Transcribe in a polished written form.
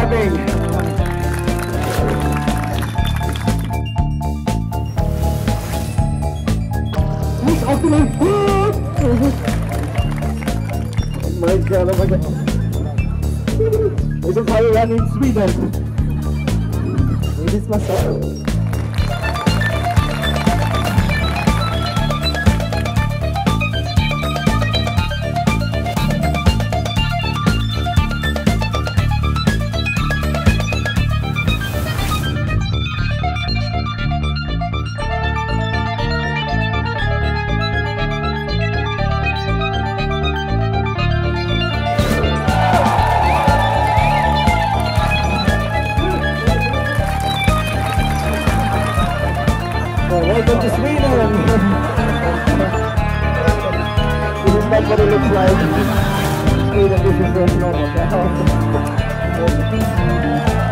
clapping. Oh my god, oh my god. This is how you run in Sweden. This is myself. Welcome to Sweden! This is not what it looks like. Sweden, this is normal.